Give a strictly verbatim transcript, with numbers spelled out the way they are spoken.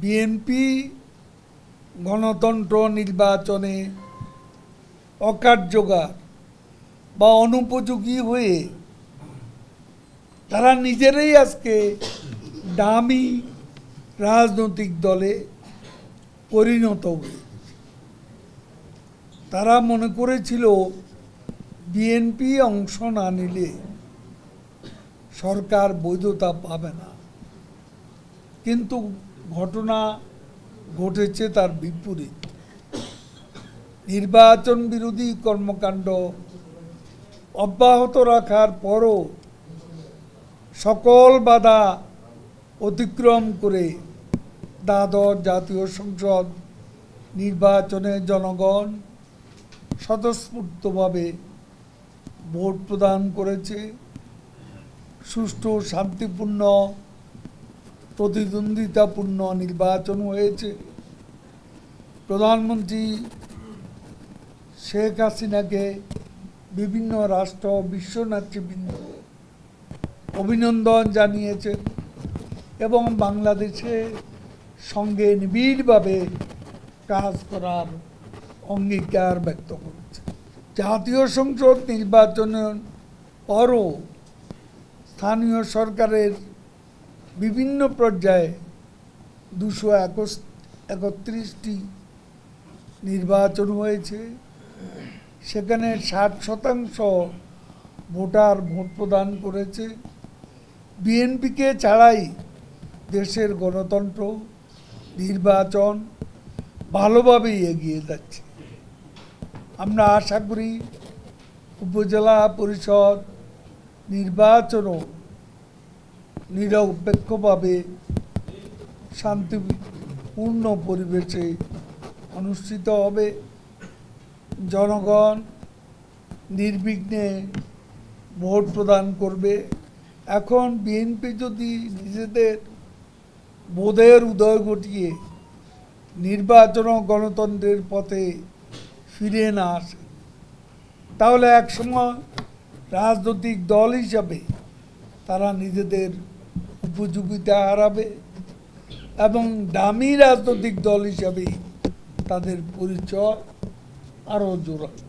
BNP গণতন্ত্র নির্বাচনে অকার্যকর বা অনুপযোগী হয়ে তারা নিজেরাই আজকে দামি রাজনৈতিক দলে পরিণত হয়ে তারা মনে করেছিল বিএনপি অংশ না নিলে সরকার বৈধতা পাবে না, কিন্তু ঘটনা ঘটেছে তার বিপরীত। নির্বাচন বিরোধী কর্মকাণ্ড অব্যাহত রাখার পরও সকল বাধা অতিক্রম করে দ্বাদশ জাতীয় সংসদ নির্বাচনে জনগণ স্বতঃস্ফূর্তভাবে ভোট প্রদান করেছে। সুষ্ঠু, শান্তিপূর্ণ, প্রতিদ্বন্দ্বিতাপূর্ণ নির্বাচন হয়েছে। প্রধানমন্ত্রী শেখ হাসিনাকে বিভিন্ন রাষ্ট্র, বিশ্ব নেতৃবৃন্দ অভিনন্দন জানিয়েছেন এবং বাংলাদেশের সঙ্গে নিবিড়ভাবে কাজ করার অঙ্গীকার ব্যক্ত করেছে। জাতীয় সংসদ নির্বাচনের পরও স্থানীয় সরকারের বিভিন্ন পর্যায়ে দুশো একত্রিশটি নির্বাচন হয়েছে। সেখানে ষাট শতাংশ ভোটার ভোট প্রদান করেছে। বিএনপিকে ছাড়াই দেশের গণতন্ত্র নির্বাচন ভালোভাবেই এগিয়ে যাচ্ছে। আমরা আশা করি উপজেলা পরিষদ নির্বাচনও নিরপেক্ষভাবে শান্তিপূর্ণ পরিবেশে অনুষ্ঠিত হবে। জনগণ নির্বিঘ্নে ভোট প্রদান করবে। এখন বিএনপি যদি নিজেদের বোধের উদয় ঘটিয়ে নির্বাচন ও গণতন্ত্রের পথে ফিরে না আসে, তাহলে একসময় রাজনৈতিক দল হিসাবে তারা নিজেদের উপযোগিতা হারাবে এবং দামি রাজনৈতিক দল হিসাবেই তাদের পরিচয় আরও জোরালো।